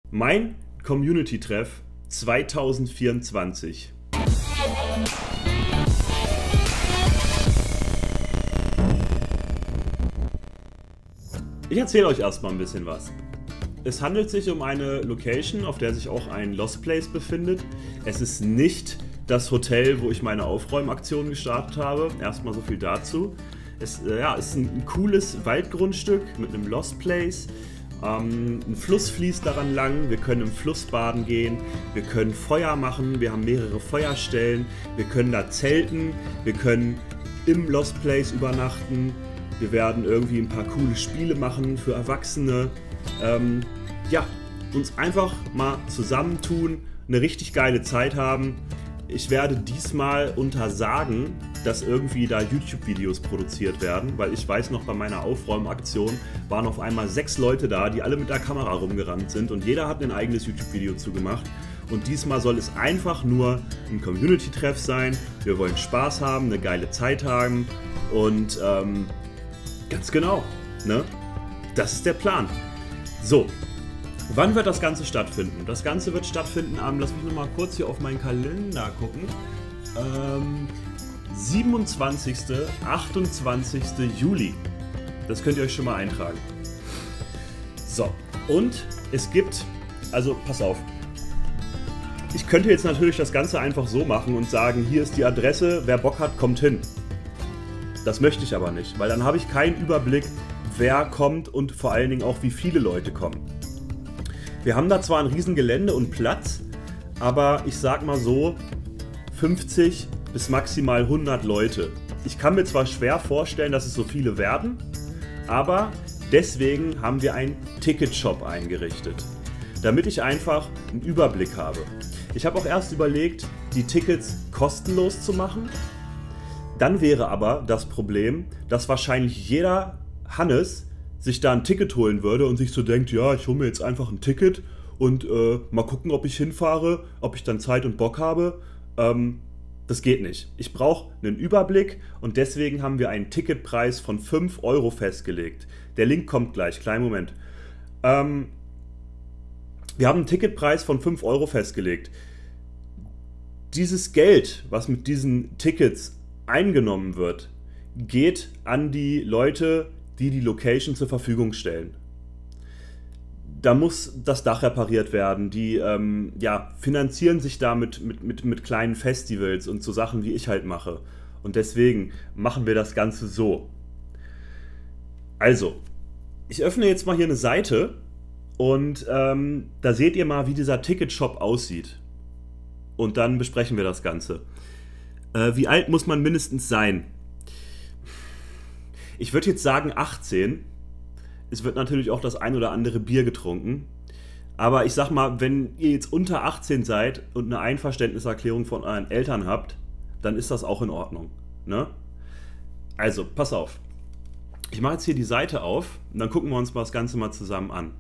Mein Community-Treff 2024. Ich erzähle euch erstmal ein bisschen was. Es handelt sich um eine Location, auf der sich auch ein Lost Place befindet. Es ist nicht das Hotel, wo ich meine Aufräumaktion gestartet habe. Erstmal so viel dazu. Es ist ein cooles Waldgrundstück mit einem Lost Place. Ein Fluss fließt daran lang, wir können im Fluss baden gehen, wir können Feuer machen, wir haben mehrere Feuerstellen, wir können da zelten, wir können im Lost Place übernachten, wir werden irgendwie ein paar coole Spiele machen für Erwachsene. Uns einfach mal zusammentun, eine richtig geile Zeit haben. Ich werde diesmal untersagen, dass irgendwie da YouTube-Videos produziert werden, weil ich weiß noch, bei meiner Aufräumaktion waren auf einmal 6 Leute da, die alle mit der Kamera rumgerannt sind und jeder hat ein eigenes YouTube-Video zugemacht. Und diesmal soll es einfach nur ein Community-Treff sein. Wir wollen Spaß haben, eine geile Zeit haben und ganz genau, ne? Das ist der Plan. So, wann wird das Ganze stattfinden? Das Ganze wird stattfinden lass mich nochmal kurz hier auf meinen Kalender gucken. 27., 28. Juli. Das könnt ihr euch schon mal eintragen. So, und es gibt, also pass auf, ich könnte jetzt natürlich das Ganze einfach so machen und sagen, hier ist die Adresse, wer Bock hat, kommt hin. Das möchte ich aber nicht, weil dann habe ich keinen Überblick, wer kommt und vor allen Dingen auch, wie viele Leute kommen. Wir haben da zwar ein riesen Gelände und Platz, aber ich sag mal so, 50 bis maximal 100 Leute. Ich kann mir zwar schwer vorstellen, dass es so viele werden, aber deswegen haben wir einen Ticketshop eingerichtet, damit ich einfach einen Überblick habe. Ich habe auch erst überlegt, die Tickets kostenlos zu machen. Dann wäre aber das Problem, dass wahrscheinlich jeder Hannes sich da ein Ticket holen würde und sich so denkt, ja, ich hole mir jetzt einfach ein Ticket und mal gucken, ob ich hinfahre, ob ich dann Zeit und Bock habe. Das geht nicht. Ich brauche einen Überblick und deswegen haben wir einen Ticketpreis von 5 Euro festgelegt. Der Link kommt gleich, kleinen Moment. Wir haben einen Ticketpreis von 5 Euro festgelegt. Dieses Geld, was mit diesen Tickets eingenommen wird, geht an die Leute, die die Location zur Verfügung stellen. Da muss das Dach repariert werden, die finanzieren sich da mit kleinen Festivals und so Sachen, wie ich halt mache. Und deswegen machen wir das Ganze so. Also, ich öffne jetzt mal hier eine Seite und da seht ihr mal, wie dieser Ticketshop aussieht. Und dann besprechen wir das Ganze. Wie alt muss man mindestens sein? Ich würde jetzt sagen 18. Es wird natürlich auch das ein oder andere Bier getrunken. Aber ich sag mal, wenn ihr jetzt unter 18 seid und eine Einverständniserklärung von euren Eltern habt, dann ist das auch in Ordnung. Ne? Also, pass auf. Ich mache jetzt hier die Seite auf und dann gucken wir uns das Ganze mal zusammen an.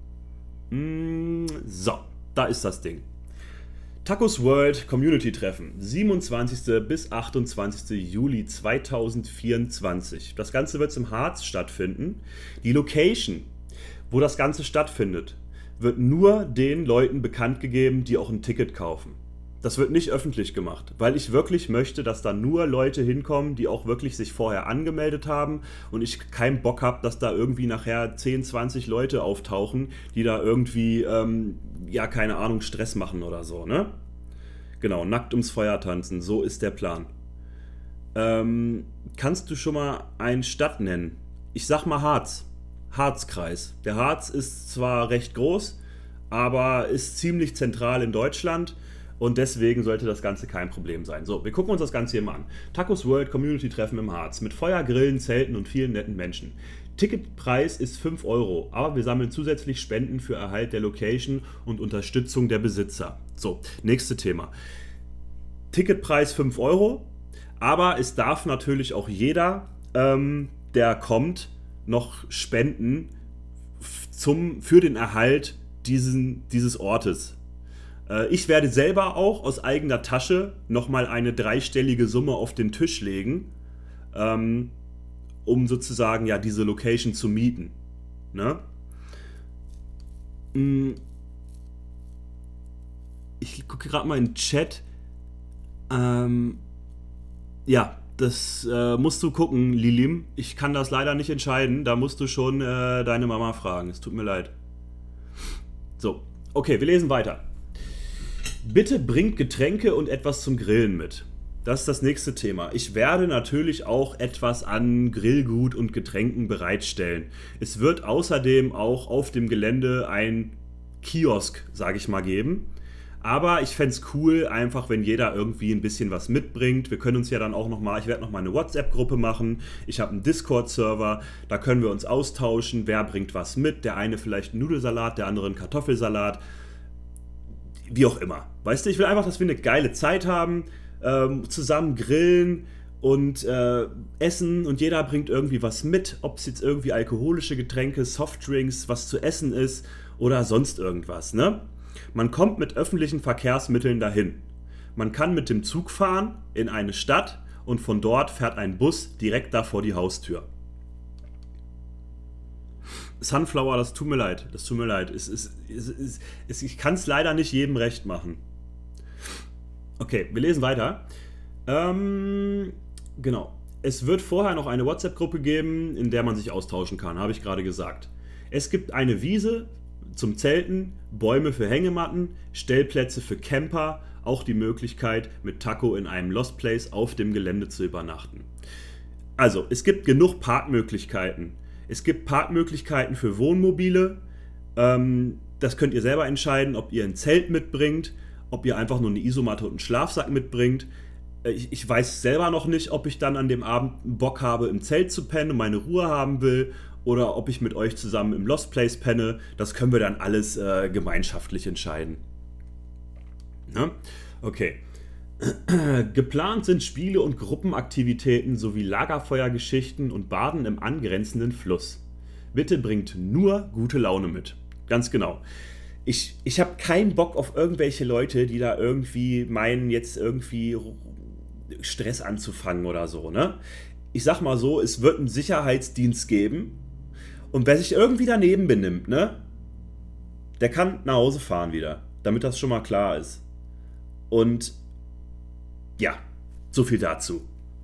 So, da ist das Ding. Tacos World Community Treffen, 27. bis 28. Juli 2024. Das Ganze wird im Harz stattfinden. Die Location, wo das Ganze stattfindet, wird nur den Leuten bekannt gegeben, die auch ein Ticket kaufen. Das wird nicht öffentlich gemacht, weil ich wirklich möchte, dass da nur Leute hinkommen, die auch wirklich sich vorher angemeldet haben und ich keinen Bock habe, dass da irgendwie nachher 10, 20 Leute auftauchen, die da irgendwie, keine Ahnung, Stress machen oder so, ne? Genau, nackt ums Feuer tanzen, so ist der Plan. Kannst du schon mal eine Stadt nennen? Ich sag mal Harz. Harzkreis. Der Harz ist zwar recht groß, aber ist ziemlich zentral in Deutschland. Und deswegen sollte das Ganze kein Problem sein. So, wir gucken uns das Ganze hier mal an. Tacos World Community Treffen im Harz. Mit Feuer, Grillen, Zelten und vielen netten Menschen. Ticketpreis ist 5 Euro, aber wir sammeln zusätzlich Spenden für Erhalt der Location und Unterstützung der Besitzer. So, nächstes Thema. Ticketpreis 5 Euro, aber es darf natürlich auch jeder, der kommt, noch spenden für den Erhalt dieses Ortes. Ich werde selber auch aus eigener Tasche nochmal eine dreistellige Summe auf den Tisch legen, um sozusagen ja diese Location zu mieten. Ne? Ich gucke gerade mal in den Chat. Ja, das musst du gucken, Lilim. Ich kann das leider nicht entscheiden. Da musst du schon deine Mama fragen. Es tut mir leid. So, okay, wir lesen weiter. Bitte bringt Getränke und etwas zum Grillen mit. Das ist das nächste Thema. Ich werde natürlich auch etwas an Grillgut und Getränken bereitstellen. Es wird außerdem auch auf dem Gelände ein Kiosk, sage ich mal, geben. Aber ich fände es cool, einfach wenn jeder irgendwie ein bisschen was mitbringt. Wir können uns ja dann auch nochmal, ich werde nochmal eine WhatsApp-Gruppe machen. Ich habe einen Discord-Server, da können wir uns austauschen. Wer bringt was mit? Der eine vielleicht einen Nudelsalat, der andere einen Kartoffelsalat. Wie auch immer. Weißt du, ich will einfach, dass wir eine geile Zeit haben, zusammen grillen und essen und jeder bringt irgendwie was mit. Ob es jetzt irgendwie alkoholische Getränke, Softdrinks, was zu essen ist oder sonst irgendwas, ne? Man kommt mit öffentlichen Verkehrsmitteln dahin. Man kann mit dem Zug fahren in eine Stadt und von dort fährt ein Bus direkt da vor die Haustür. Sunflower, das tut mir leid. Das tut mir leid. Ich kann es leider nicht jedem recht machen. Okay, wir lesen weiter. Genau. Es wird vorher noch eine WhatsApp-Gruppe geben, in der man sich austauschen kann, habe ich gerade gesagt. Es gibt eine Wiese zum Zelten, Bäume für Hängematten, Stellplätze für Camper, auch die Möglichkeit, mit Taco in einem Lost Place auf dem Gelände zu übernachten. Also, es gibt genug Parkmöglichkeiten. Es gibt Parkmöglichkeiten für Wohnmobile. Das könnt ihr selber entscheiden, ob ihr ein Zelt mitbringt, ob ihr einfach nur eine Isomatte und einen Schlafsack mitbringt. Ich weiß selber noch nicht, ob ich dann an dem Abend Bock habe, im Zelt zu pennen und meine Ruhe haben will oder ob ich mit euch zusammen im Lost Place penne. Das können wir dann alles gemeinschaftlich entscheiden. Ne? Okay. Geplant sind Spiele und Gruppenaktivitäten sowie Lagerfeuergeschichten und Baden im angrenzenden Fluss. Bitte bringt nur gute Laune mit. Ganz genau. Ich habe keinen Bock auf irgendwelche Leute, die da irgendwie meinen, jetzt irgendwie Stress anzufangen oder so, ne? Ich sag mal so, es wird einen Sicherheitsdienst geben und wer sich irgendwie daneben benimmt, ne? Der kann nach Hause fahren wieder, damit das schon mal klar ist. Und ja, so viel dazu.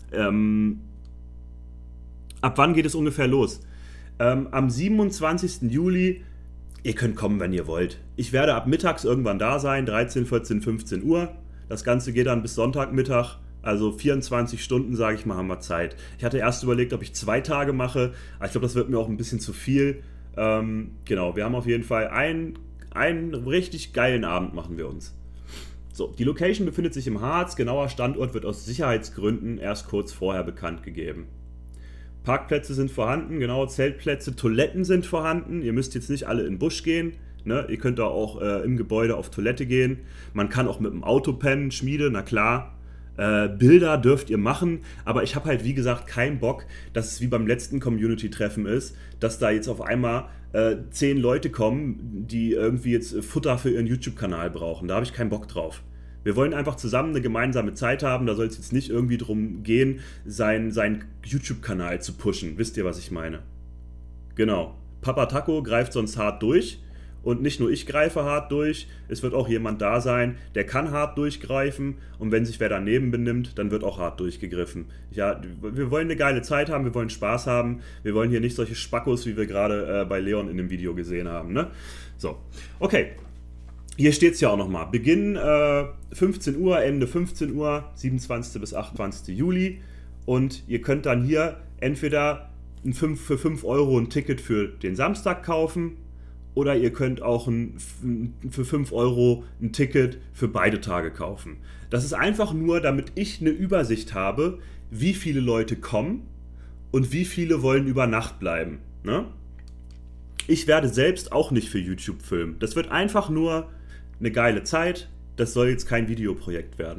Ab wann geht es ungefähr los? Am 27. Juli, ihr könnt kommen, wenn ihr wollt. Ich werde ab mittags irgendwann da sein, 13, 14, 15 Uhr. Das Ganze geht dann bis Sonntagmittag, also 24 Stunden, sage ich mal, haben wir Zeit. Ich hatte erst überlegt, ob ich 2 Tage mache, aber ich glaube, das wird mir auch ein bisschen zu viel. Genau, wir haben auf jeden Fall einen richtig geilen Abend machen wir uns. So, die Location befindet sich im Harz, genauer Standort wird aus Sicherheitsgründen erst kurz vorher bekannt gegeben. Parkplätze sind vorhanden, genau, Zeltplätze, Toiletten sind vorhanden, ihr müsst jetzt nicht alle in den Busch gehen, ne? Ihr könnt da auch im Gebäude auf Toilette gehen, man kann auch mit dem Auto pennen, Schmiede, na klar. Bilder dürft ihr machen, aber ich habe halt wie gesagt keinen Bock, dass es wie beim letzten Community-Treffen ist, dass da jetzt auf einmal 10 Leute kommen, die irgendwie jetzt Futter für ihren YouTube-Kanal brauchen. Da habe ich keinen Bock drauf. Wir wollen einfach zusammen eine gemeinsame Zeit haben, da soll es jetzt nicht irgendwie drum gehen, seinen YouTube-Kanal zu pushen. Wisst ihr, was ich meine? Genau. Papa Taco greift sonst hart durch. Und nicht nur ich greife hart durch, es wird auch jemand da sein, der kann hart durchgreifen und wenn sich wer daneben benimmt, dann wird auch hart durchgegriffen. Ja, wir wollen eine geile Zeit haben, wir wollen Spaß haben, wir wollen hier nicht solche Spackos, wie wir gerade bei Leon in dem Video gesehen haben. Ne? So, okay. Hier steht es ja auch nochmal. Beginn 15 Uhr, Ende 15 Uhr, 27. bis 28. Juli. Und ihr könnt dann hier entweder für 5 Euro ein Ticket für den Samstag kaufen, oder ihr könnt auch für 5 Euro ein Ticket für beide Tage kaufen. Das ist einfach nur, damit ich eine Übersicht habe, wie viele Leute kommen und wie viele wollen über Nacht bleiben. Ne? Ich werde selbst auch nicht für YouTube filmen. Das wird einfach nur eine geile Zeit. Das soll jetzt kein Videoprojekt werden.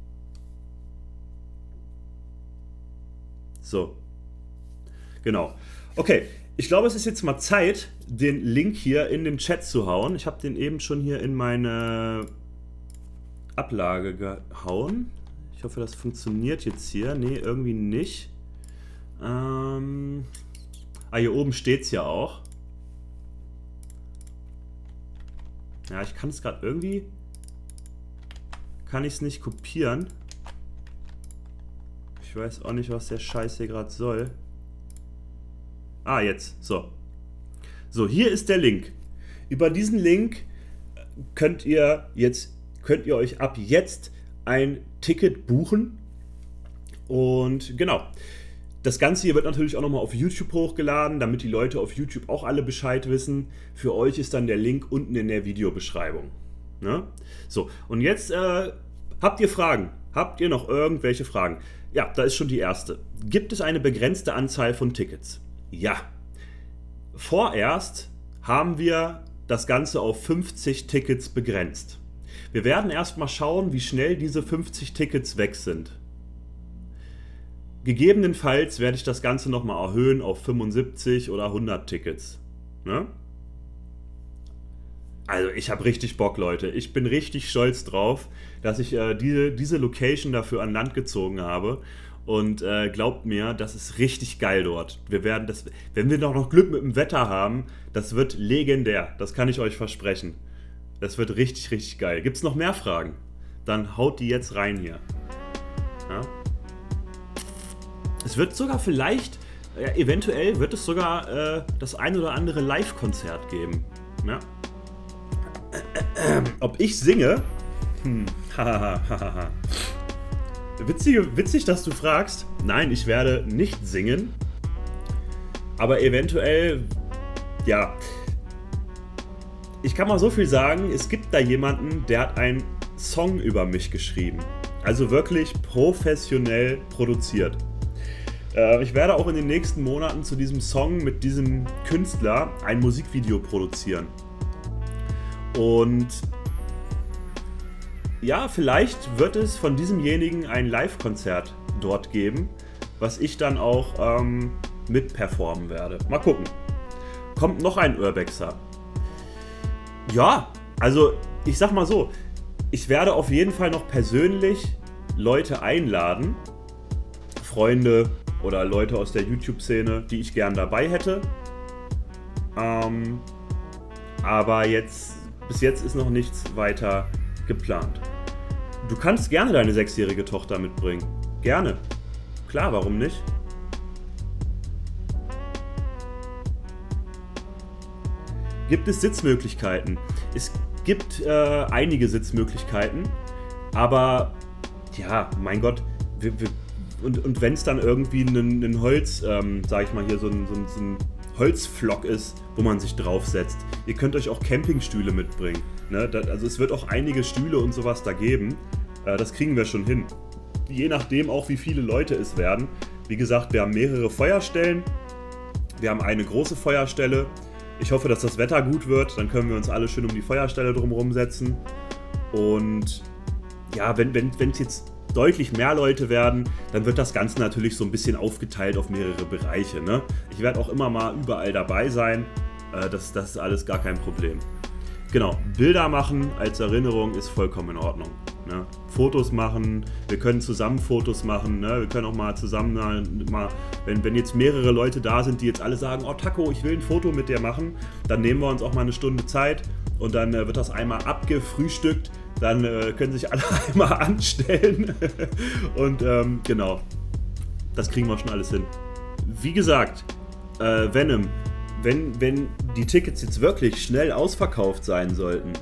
So. Genau. Okay. Ich glaube, es ist jetzt mal Zeit, den Link hier in den Chat zu hauen. Ich habe den eben schon hier in meine Ablage gehauen. Ich hoffe, das funktioniert jetzt hier. Ne, irgendwie nicht. Hier oben steht es ja auch. Ja, ich kann es gerade irgendwie kann ich es nicht kopieren. Ich weiß auch nicht, was der Scheiß hier gerade soll. Ah, jetzt. So. So, hier ist der Link. Über diesen Link könnt ihr euch ab jetzt ein Ticket buchen. Und genau. Das Ganze hier wird natürlich auch nochmal auf YouTube hochgeladen, damit die Leute auf YouTube auch alle Bescheid wissen. Für euch ist dann der Link unten in der Videobeschreibung. Ne? So, und jetzt habt ihr Fragen? Habt ihr noch irgendwelche Fragen? Ja, da ist schon die erste. Gibt es eine begrenzte Anzahl von Tickets? Ja. Vorerst haben wir das Ganze auf 50 Tickets begrenzt. Wir werden erstmal schauen, wie schnell diese 50 Tickets weg sind. Gegebenenfalls werde ich das Ganze nochmal erhöhen auf 75 oder 100 Tickets. Ne? Also ich habe richtig Bock, Leute. Ich bin richtig stolz drauf, dass ich diese Location dafür an Land gezogen habe. Und glaubt mir, das ist richtig geil dort. Wir werden das, wenn wir noch Glück mit dem Wetter haben, das wird legendär. Das kann ich euch versprechen. Das wird richtig, richtig geil. Gibt es noch mehr Fragen? Dann haut die jetzt rein hier. Ja? Es wird sogar vielleicht, eventuell wird es sogar das ein oder andere Live-Konzert geben. Ja? Ob ich singe? Witzig, dass du fragst. Nein, ich werde nicht singen. Aber eventuell, ja. Ich kann mal so viel sagen, es gibt da jemanden, der hat einen Song über mich geschrieben. Also wirklich professionell produziert. Ich werde auch in den nächsten Monaten zu diesem Song mit diesem Künstler ein Musikvideo produzieren. Und ja, vielleicht wird es von diesemjenigen ein Live-Konzert dort geben, was ich dann auch mitperformen werde. Mal gucken. Kommt noch ein Urbexer. Ja, also ich sag mal so, ich werde auf jeden Fall noch persönlich Leute einladen, Freunde oder Leute aus der YouTube-Szene, die ich gern dabei hätte. Aber bis jetzt ist noch nichts weiter geplant. Du kannst gerne deine 6-jährige Tochter mitbringen. Gerne. Klar, warum nicht? Gibt es Sitzmöglichkeiten? Es gibt einige Sitzmöglichkeiten, aber ja, mein Gott, und wenn es dann irgendwie ein Holz, sag ich mal hier, so ein Holzflock ist, wo man sich draufsetzt. Ihr könnt euch auch Campingstühle mitbringen. Ne? Also es wird auch einige Stühle und sowas da geben. Das kriegen wir schon hin. Je nachdem auch, wie viele Leute es werden. Wie gesagt, wir haben mehrere Feuerstellen. Wir haben eine große Feuerstelle. Ich hoffe, dass das Wetter gut wird. Dann können wir uns alle schön um die Feuerstelle drumherum setzen. Und ja, wenn es jetzt deutlich mehr Leute werden, dann wird das Ganze natürlich so ein bisschen aufgeteilt auf mehrere Bereiche. Ne? Ich werde auch immer mal überall dabei sein. Das ist alles gar kein Problem. Genau, Bilder machen als Erinnerung ist vollkommen in Ordnung. Ne? Fotos machen, wir können zusammen Fotos machen, ne? Wir können auch mal zusammen, wenn jetzt mehrere Leute da sind, die jetzt alle sagen, oh Taco, ich will ein Foto mit dir machen, dann nehmen wir uns auch mal eine Stunde Zeit und dann wird das einmal abgefrühstückt, dann können sich alle einmal anstellen und genau, das kriegen wir schon alles hin. Wie gesagt, Venom, wenn die Tickets jetzt wirklich schnell ausverkauft sein sollten,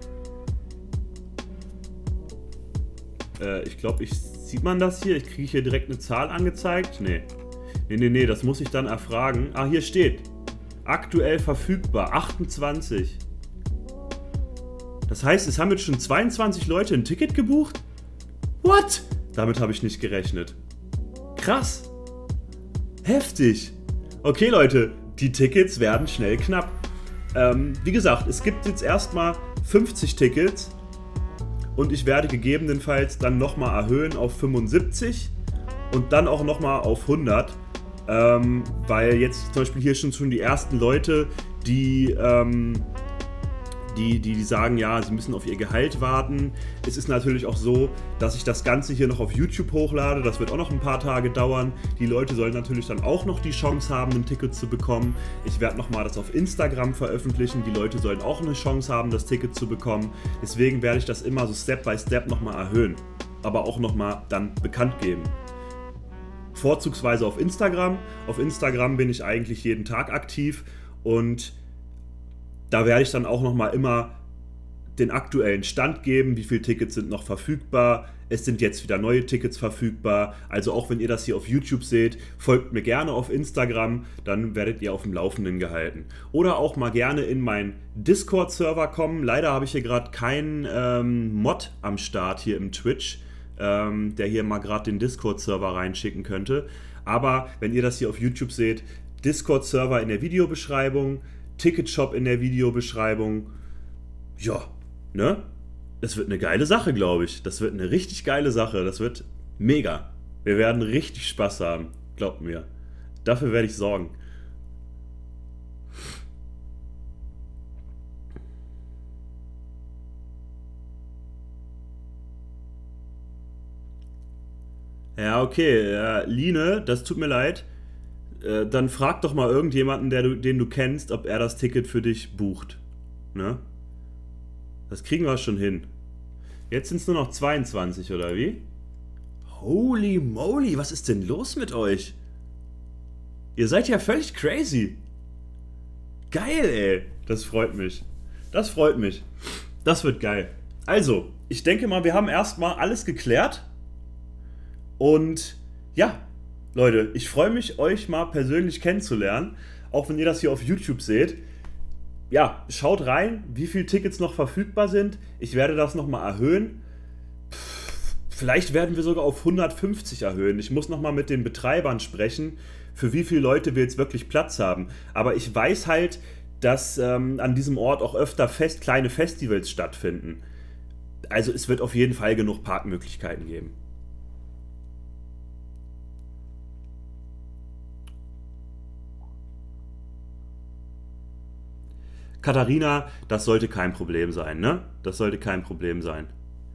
ich glaube, sieht man das hier? Ich kriege hier direkt eine Zahl angezeigt? Nee, das muss ich dann erfragen. Ah, hier steht, aktuell verfügbar, 28. Das heißt, es haben jetzt schon 22 Leute ein Ticket gebucht? What? Damit habe ich nicht gerechnet. Krass. Heftig. Okay, Leute, die Tickets werden schnell knapp. Wie gesagt, es gibt jetzt erstmal 50 Tickets und ich werde gegebenenfalls dann nochmal erhöhen auf 75 und dann auch nochmal auf 100, weil jetzt zum Beispiel hier schon die ersten Leute, die die sagen, ja, sie müssen auf ihr Gehalt warten. Es ist natürlich auch so, dass ich das Ganze hier noch auf YouTube hochlade. Das wird auch noch ein paar Tage dauern. Die Leute sollen natürlich dann auch noch die Chance haben, ein Ticket zu bekommen. Ich werde nochmal das auf Instagram veröffentlichen. Die Leute sollen auch eine Chance haben, das Ticket zu bekommen. Deswegen werde ich das immer so Step by Step nochmal erhöhen. Aber auch nochmal dann bekannt geben. Vorzugsweise auf Instagram. Auf Instagram bin ich eigentlich jeden Tag aktiv und da werde ich dann auch nochmal immer den aktuellen Stand geben, wie viele Tickets sind noch verfügbar. Es sind jetzt wieder neue Tickets verfügbar. Also auch wenn ihr das hier auf YouTube seht, folgt mir gerne auf Instagram, dann werdet ihr auf dem Laufenden gehalten. Oder auch mal gerne in meinen Discord-Server kommen. Leider habe ich hier gerade keinen Mod am Start hier im Twitch, der hier mal gerade den Discord-Server reinschicken könnte. Aber wenn ihr das hier auf YouTube seht, Discord-Server in der Videobeschreibung, Ticketshop in der Videobeschreibung. Ja, ne? Das wird eine geile Sache, glaube ich. Das wird eine richtig geile Sache. Das wird mega. Wir werden richtig Spaß haben. Glaubt mir. Dafür werde ich sorgen. Ja, okay. Line, das tut mir leid. Dann frag doch mal irgendjemanden, den du kennst, ob er das Ticket für dich bucht. Ne? Das kriegen wir schon hin. Jetzt sind es nur noch 22, oder wie? Holy moly, was ist denn los mit euch? Ihr seid ja völlig crazy. Geil, ey. Das freut mich. Das freut mich. Das wird geil. Also, ich denke mal, wir haben erstmal alles geklärt. Und ja, Leute, ich freue mich, euch mal persönlich kennenzulernen, auch wenn ihr das hier auf YouTube seht. Ja, schaut rein, wie viele Tickets noch verfügbar sind. Ich werde das nochmal erhöhen. Vielleicht werden wir sogar auf 150 erhöhen. Ich muss nochmal mit den Betreibern sprechen, für wie viele Leute wir jetzt wirklich Platz haben. Aber ich weiß halt, dass an diesem Ort auch öfter kleine Festivals stattfinden. Also es wird auf jeden Fall genug Parkmöglichkeiten geben. Katharina, das sollte kein Problem sein, ne? Das sollte kein Problem sein.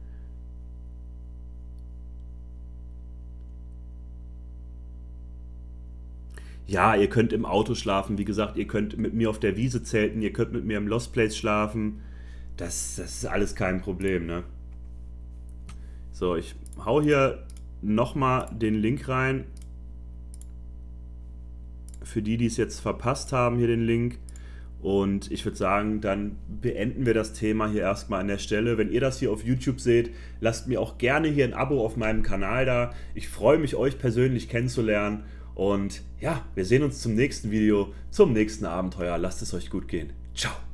Ja, ihr könnt im Auto schlafen, wie gesagt, ihr könnt mit mir auf der Wiese zelten, ihr könnt mit mir im Lost Place schlafen. Das ist alles kein Problem, ne? So, ich hau hier nochmal den Link rein. Für die, die es jetzt verpasst haben, hier den Link. Und ich würde sagen, dann beenden wir das Thema hier erstmal an der Stelle. Wenn ihr das hier auf YouTube seht, lasst mir auch gerne hier ein Abo auf meinem Kanal da. Ich freue mich, euch persönlich kennenzulernen. Und ja, wir sehen uns zum nächsten Video, zum nächsten Abenteuer. Lasst es euch gut gehen. Ciao.